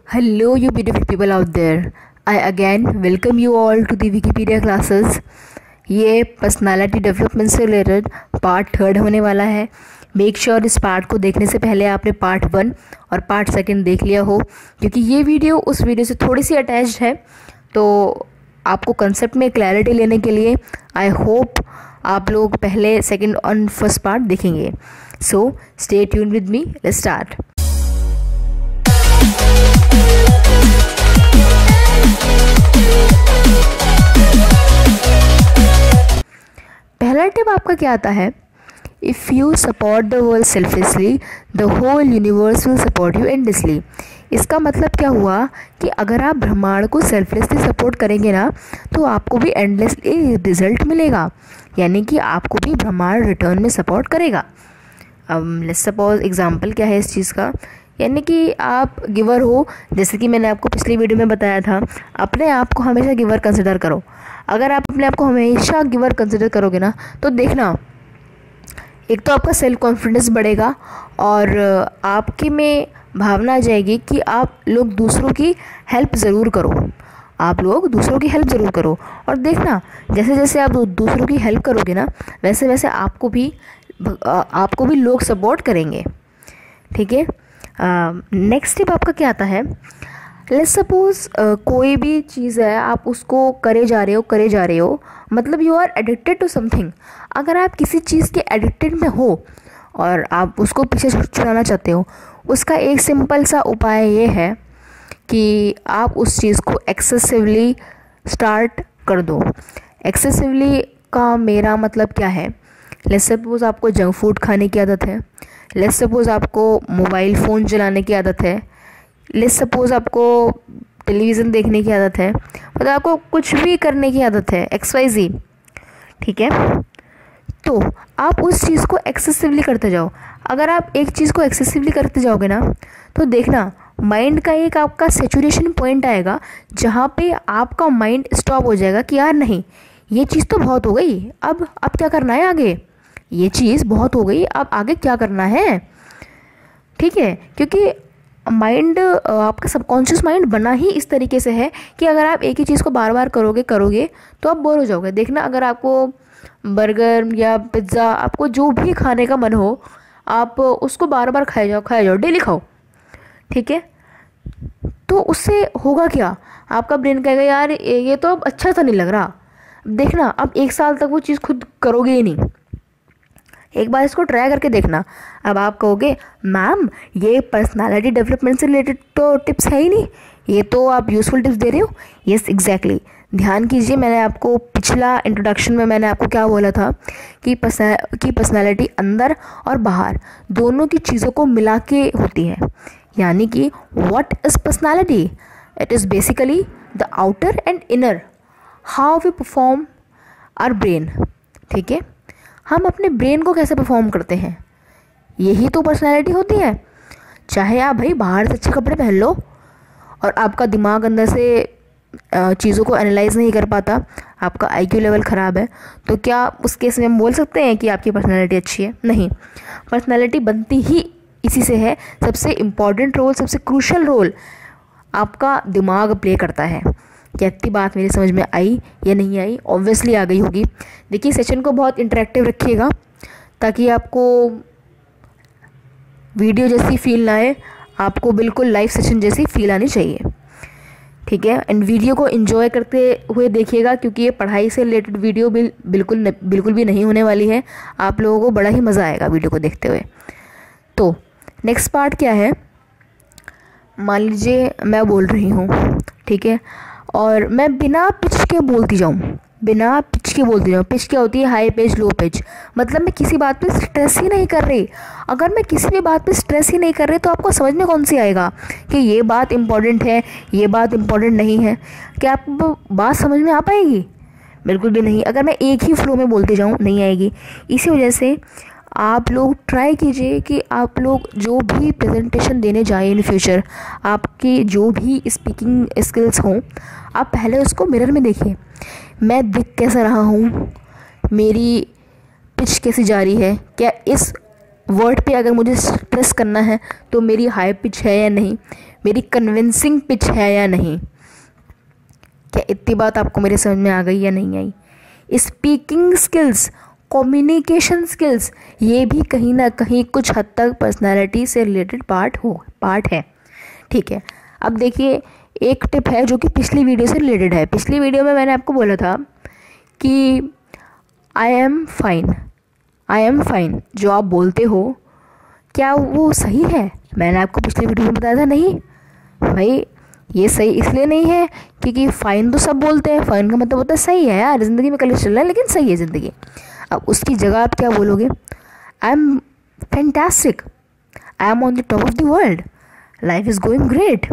Hello, you beautiful people out there. I again welcome you all to the Wikipedia classes. ये personality development से related part 3 होने वाला है. Make sure इस part को देखने से पहले आपने पार्ट 1 और पार्ट 2 देख लिया हो, क्योंकि ये वीडियो उस वीडियो से थोड़ी सी अटैच्ड है. तो आपको कंसेप्ट में क्लैरिटी लेने के लिए आई होप आप लोग पहले सेकंड और फर्स्ट पार्ट देखेंगे. So stay tune with me. Let's start. पहला टिप आपका क्या आता है? If you support the world selfishly the whole universe will support you endlessly. इसका मतलब क्या हुआ कि अगर आप ब्रह्मांड को सेल्फलेसली सपोर्ट करेंगे ना, तो आपको भी एंडलेसली रिजल्ट मिलेगा, यानी कि आपको भी ब्रह्मांड रिटर्न में सपोर्ट करेगा. लेट्स सपोज एग्जांपल क्या है इस चीज़ का, यानी कि आप गिवर हो. जैसे कि मैंने आपको पिछली वीडियो में बताया था, अपने आप को हमेशा गिवर कंसिडर करो. अगर आप अपने आप को हमेशा गिवर कंसिडर करोगे ना, तो देखना एक तो आपका सेल्फ कॉन्फिडेंस बढ़ेगा और आपके में भावना आ जाएगी कि आप लोग दूसरों की हेल्प ज़रूर करो. आप लोग दूसरों की हेल्प ज़रूर करो. और देखना जैसे जैसे आप दूसरों की हेल्प करोगे ना, वैसे वैसे आपको भी लोग सपोर्ट करेंगे. ठीक है. नेक्स्ट टिप आपका क्या आता है? लेट्स सपोज कोई भी चीज़ है, आप उसको करे जा रहे हो, मतलब you are addicted to something. अगर आप किसी चीज़ के एडिक्टेड में हो और आप उसको पीछे छुड़ाना चाहते हो, उसका एक सिंपल सा उपाय ये है कि आप उस चीज़ को एक्सेसिवली स्टार्ट कर दो. एक्सेसिवली का मेरा मतलब क्या है? लेट्स सपोज आपको जंक फूड खाने की आदत है. लेट्स सपोज आपको मोबाइल फ़ोन चलाने की आदत है. लेट्स सपोज आपको टेलीविज़न देखने की आदत है. मतलब आपको कुछ भी करने की आदत है, XYZ. ठीक है. तो आप उस चीज़ को एक्सेसिवली करते जाओ. अगर आप एक चीज़ को एक्सेसिवली करते जाओगे ना, तो देखना माइंड का एक आपका सेचुरेशन पॉइंट आएगा, जहाँ पे आपका माइंड स्टॉप हो जाएगा कि यार नहीं, ये चीज़ तो बहुत हो गई, अब क्या करना है आगे? ये चीज़ बहुत हो गई, अब आगे क्या करना है? ठीक है. क्योंकि माइंड, आपका सबकॉन्शियस माइंड बना ही इस तरीके से है कि अगर आप एक ही चीज़ को बार बार करोगे तो आप बोर हो जाओगे. देखना अगर आपको बर्गर या पिज़्ज़ा, आपको जो भी खाने का मन हो, आप उसको बार बार खाए जाओ, डेली खाओ. ठीक है. तो उससे होगा क्या? आपका ब्रेन कहेगा यार ये तो अब अच्छा सा नहीं लग रहा. देखना अब 1 साल तक वो चीज़ खुद करोगे ही नहीं. एक बार इसको ट्राई करके देखना. अब आप कहोगे मैम ये पर्सनालिटी डेवलपमेंट से रिलेटेड तो टिप्स है ही नहीं, ये तो आप यूज़फुल टिप्स दे रहे हो. Yes exactly. ध्यान कीजिए, मैंने आपको पिछला इंट्रोडक्शन में मैंने आपको क्या बोला था कि पर्सनालिटी अंदर और बाहर दोनों की चीज़ों को मिला के होती है. यानी कि what is personality? It is basically the outer and inner, how we perform our brain. ठीक है. हम अपने ब्रेन को कैसे परफॉर्म करते हैं, यही तो पर्सनालिटी होती है. चाहे आप भाई बाहर से अच्छे कपड़े पहन लो और आपका दिमाग अंदर से चीज़ों को एनालाइज नहीं कर पाता, आपका IQ लेवल ख़राब है, तो क्या उस केस में हम बोल सकते हैं कि आपकी पर्सनालिटी अच्छी है? नहीं. पर्सनालिटी बनती ही इसी से है. सबसे इम्पॉर्टेंट रोल, सबसे क्रूशल रोल आपका दिमाग प्ले करता है. क्या इतनी बात मेरी समझ में आई या नहीं आई? ऑब्वियसली आ गई होगी. देखिए सेशन को बहुत इंटरेक्टिव रखिएगा ताकि आपको वीडियो जैसी फील ना आए, आपको बिल्कुल लाइव सेशन जैसी फील आनी चाहिए. ठीक है. एंड वीडियो को एंजॉय करते हुए देखिएगा, क्योंकि ये पढ़ाई से रिलेटेड वीडियो बिल्कुल भी नहीं होने वाली है. आप लोगों को बड़ा ही मज़ा आएगा वीडियो को देखते हुए. तो नेक्स्ट पार्ट क्या है? मान लीजिए मैं बोल रही हूँ, ठीक है, और मैं बिना पिच के बोलती जाऊँ. पिच क्या होती है? High pitch, low pitch. मतलब मैं किसी बात पे स्ट्रेस ही नहीं कर रही. अगर मैं किसी भी बात पे स्ट्रेस ही नहीं कर रही, तो आपको समझ में कौन सी आएगा कि ये बात इम्पॉर्टेंट है, ये बात इम्पॉर्टेंट नहीं है? क्या आपको बात समझ में आ पाएगी? बिल्कुल भी नहीं. अगर मैं एक ही फ्लो में बोलती जाऊँ, नहीं आएगी. इसी वजह से आप लोग ट्राई कीजिए कि आप लोग जो भी प्रेजेंटेशन देने जाए इन फ्यूचर, आपकी जो भी स्पीकिंग स्किल्स हों, आप पहले उसको मिरर में देखिए. मैं दिख कैसा रहा हूँ, मेरी पिच कैसी जा रही है, क्या इस वर्ड पे अगर मुझे स्ट्रेस करना है तो मेरी हाई पिच है या नहीं, मेरी कन्विंसिंग पिच है या नहीं। क्या इतनी बात आपको मेरे समझ में आ गई या नहीं आई? स्पीकिंग स्किल्स, कम्युनिकेशन स्किल्स, ये भी कहीं ना कहीं कुछ हद तक पर्सनालिटी से रिलेटेड पार्ट है। ठीक है, अब देखिए एक टिप है जो कि पिछली वीडियो से रिलेटेड है। पिछली वीडियो में मैंने आपको बोला था कि आई एम फाइन जो आप बोलते हो, क्या वो सही है? मैंने आपको पिछली वीडियो में बताया था नहीं भाई, ये सही इसलिए नहीं है क्योंकि फ़ाइन तो सब बोलते हैं, फ़ाइन का मतलब होता है सही है यार, ज़िंदगी में कलेश चल रहा है लेकिन सही है ज़िंदगी। अब उसकी जगह आप क्या बोलोगे? I am fantastic, I am on the top of the world, life is going great,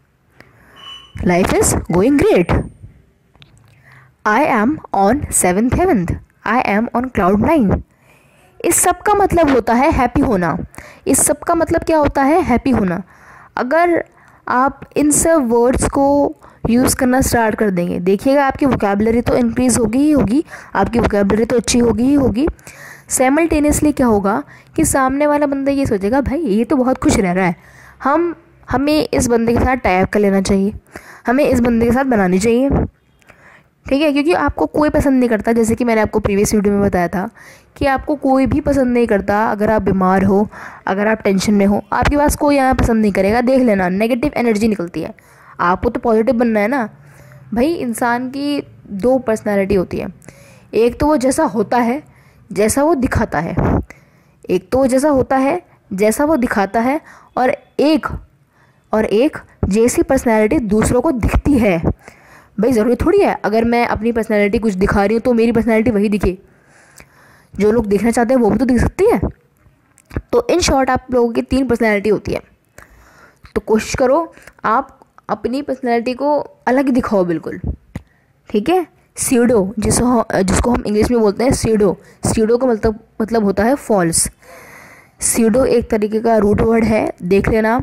I am on 7th heaven, I am on cloud 9। इस सब का मतलब होता है हैप्पी होना। इस सब का मतलब क्या होता है? हैप्पी होना। अगर आप इन सब वर्ड्स को यूज़ करना स्टार्ट कर देंगे, देखिएगा आपकी वोकैबुलरी तो इंक्रीज़ होगी ही होगी, आपकी वोकैबुलरी तो अच्छी होगी ही होगी। साइमल्टेनियसली क्या होगा कि सामने वाला बंदा ये सोचेगा भाई ये तो बहुत खुश रह रहा है, हमें इस बंदे के साथ टाई अप कर लेना चाहिए, हमें इस बंदे के साथ बनानी चाहिए। ठीक है, क्योंकि आपको कोई पसंद नहीं करता, जैसे कि मैंने आपको प्रीवियस वीडियो में बताया था कि आपको कोई भी पसंद नहीं करता। अगर आप बीमार हो, अगर आप टेंशन में हो, आपके पास कोई यहाँ पसंद नहीं करेगा। देख लेना, नेगेटिव एनर्जी निकलती है। आपको तो पॉजिटिव बनना है ना भाई। इंसान की 2 पर्सनैलिटी होती है, एक तो वो जैसा होता है जैसा वो दिखाता है, एक तो वो जैसा होता है जैसा वो दिखाता है, और एक जैसी पर्सनैलिटी दूसरों को दिखती है। भाई ज़रूरी थोड़ी है अगर मैं अपनी पर्सनैलिटी कुछ दिखा रही हूँ तो मेरी पर्सनैलिटी वही दिखे, जो लोग देखना चाहते हैं वो भी तो दिख सकती है। तो इन शॉर्ट आप लोगों की 3 पर्सनैलिटी होती है। तो कोशिश करो आप अपनी पर्सनैलिटी को अलग दिखाओ बिल्कुल। ठीक है, सीडो जिसको हम इंग्लिश में बोलते हैं सीडो का मतलब होता है फॉल्स। सीडो एक तरीके का रूट वर्ड है, देख लेना।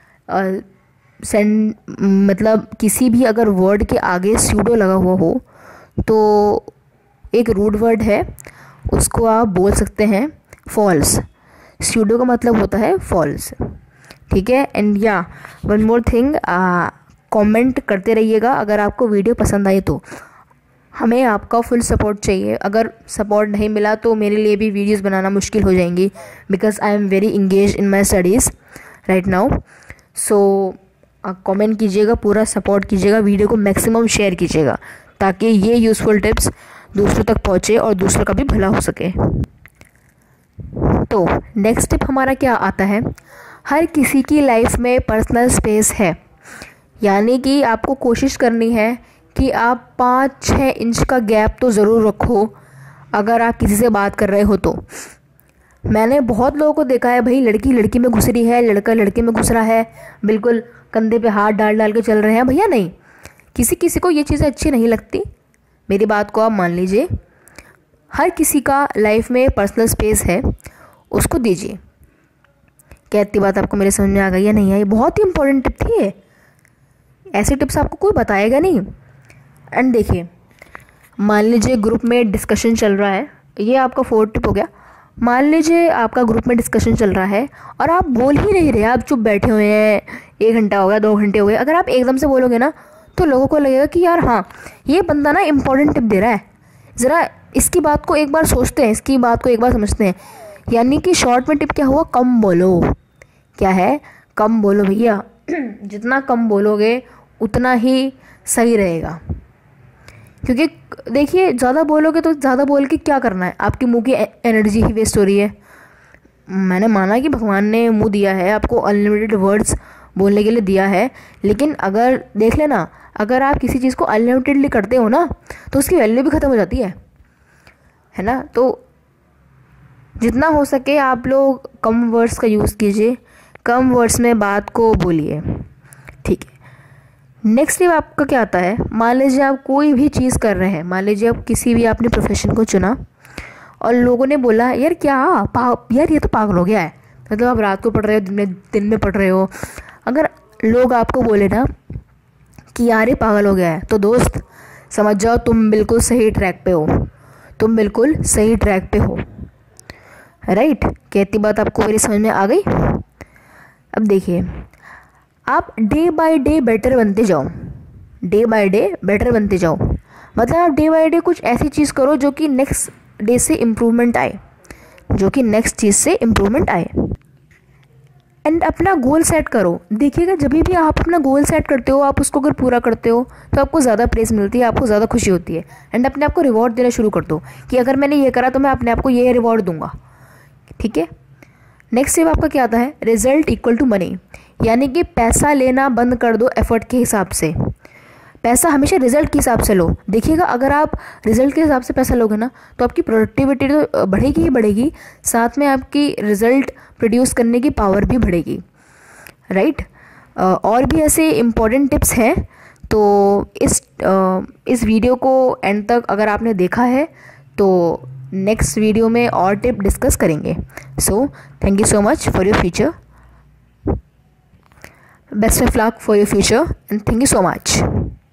मतलब किसी भी अगर वर्ड के आगे सीडो लगा हुआ हो तो एक रूट वर्ड है, उसको आप बोल सकते हैं फॉल्स। सीडो का मतलब होता है फॉल्स। ठीक है, एंड या वन मोर थिंग, कमेंट करते रहिएगा अगर आपको वीडियो पसंद आई तो। हमें आपका फुल सपोर्ट चाहिए। अगर सपोर्ट नहीं मिला तो मेरे लिए भी वीडियोस बनाना मुश्किल हो जाएंगी, because I am very engage in my studies right now. So comment कीजिएगा, पूरा सपोर्ट कीजिएगा, वीडियो को मैक्सिमम शेयर कीजिएगा ताकि ये यूज़फुल टिप्स दूसरों तक पहुँचे और दूसरों का भी भला हो सके। तो नेक्स्ट टिप हमारा क्या आता है? हर किसी की लाइफ में पर्सनल स्पेस है, यानी कि आपको कोशिश करनी है कि आप 5-6 इंच का गैप तो ज़रूर रखो अगर आप किसी से बात कर रहे हो तो। मैंने बहुत लोगों को देखा है भाई, लड़की लड़की में घुस रही है, लड़का लड़के में घुस रहा है, बिल्कुल कंधे पे हाथ डाल डाल के चल रहे हैं। भैया नहीं, किसी किसी को ये चीज़ें अच्छी नहीं लगती, मेरी बात को आप मान लीजिए। हर किसी का लाइफ में पर्सनल स्पेस है, उसको दीजिए। क्या इतनी बात आपको मेरे समझ में आ गई या नहीं आई? बहुत ही इंपॉर्टेंट टिप थी ये, ऐसे टिप्स आपको कोई बताएगा नहीं। एंड देखिए, मान लीजिए ग्रुप में डिस्कशन चल रहा है, ये आपका 4th टिप हो गया। मान लीजिए आपका ग्रुप में डिस्कशन चल रहा है और आप बोल ही नहीं रहे, आप चुप बैठे हुए हैं, 1 घंटा हो गया, 2 घंटे हो गए। अगर आप एकदम से बोलोगे ना तो लोगों को लगेगा कि यार हाँ, ये बंदा ना इंपॉर्टेंट टिप दे रहा है, ज़रा इसकी बात को एक बार सोचते हैं, इसकी बात को एक बार समझते हैं। यानी कि शॉर्ट में टिप क्या हुआ? कम बोलो। क्या है? कम बोलो भैया। जितना कम बोलोगे उतना ही सही रहेगा, क्योंकि देखिए ज़्यादा बोलोगे तो ज़्यादा बोल के क्या करना है? आपकी मुंह की एनर्जी ही वेस्ट हो रही है। मैंने माना कि भगवान ने मुंह दिया है आपको, अनलिमिटेड वर्ड्स बोलने के लिए दिया है, लेकिन अगर देख लेना, अगर आप किसी चीज़ को अनलिमिटेडली करते हो ना तो उसकी वैल्यू भी ख़त्म हो जाती है ना। तो जितना हो सके आप लोग कम वर्ड्स का यूज़ कीजिए, कम वर्ड्स में बात को बोलिए। ठीक है, नेक्स्ट टिप आपका क्या आता है? मान लीजिए आप कोई भी चीज़ कर रहे हैं, मान लीजिए आप किसी भी आपने प्रोफेशन को चुना और लोगों ने बोला यार यार ये तो पागल हो गया है, मतलब आप रात को पढ़ रहे हो, दिन में पढ़ रहे हो। अगर लोग आपको बोले ना कि यार ये पागल हो गया है, तो दोस्त समझ जाओ तुम बिल्कुल सही ट्रैक पे हो, तुम बिल्कुल सही ट्रैक पे हो, राइट। क्या इतनी बात आपको मेरी समझ में आ गई? अब देखिए, आप डे बाय डे बेटर बनते जाओ, डे बाय डे बेटर बनते जाओ। मतलब आप डे बाय डे कुछ ऐसी चीज़ करो जो कि नेक्स्ट डे से इम्प्रूवमेंट आए, जो कि नेक्स्ट चीज़ से इम्प्रूवमेंट आए। एंड अपना गोल सेट करो। देखिएगा, जब भी आप अपना गोल सेट करते हो, आप उसको अगर पूरा करते हो तो आपको ज़्यादा प्रेज़ मिलती है, आपको ज़्यादा खुशी होती है। एंड अपने आप को रिवॉर्ड देना शुरू कर दो कि अगर मैंने ये करा तो मैं अपने आप को ये रिवॉर्ड दूंगा। ठीक है। नेक्स्ट स्टेप आपका क्या आता है? रिजल्ट इक्वल टू मनी, यानी कि पैसा लेना बंद कर दो एफर्ट के हिसाब से। पैसा हमेशा रिजल्ट के हिसाब से लो। देखिएगा, अगर आप रिजल्ट के हिसाब से पैसा लोगे ना तो आपकी प्रोडक्टिविटी तो बढ़ेगी ही बढ़ेगी, साथ में आपकी रिजल्ट प्रोड्यूस करने की पावर भी बढ़ेगी, राइट। और भी ऐसे इम्पॉर्टेंट टिप्स हैं, तो इस वीडियो को एंड तक अगर आपने देखा है तो नेक्स्ट वीडियो में और टिप डिस्कस करेंगे। So thank you so much for your future, best of luck for your future and thank you so much.